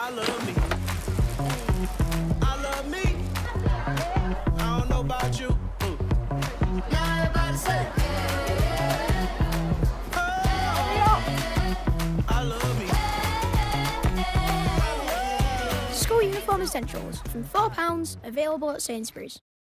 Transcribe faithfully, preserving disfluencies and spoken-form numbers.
I love me. I love me. I don't know about you. Now everybody say, oh, I love me. School uniform essentials from four pounds, available at Sainsbury's.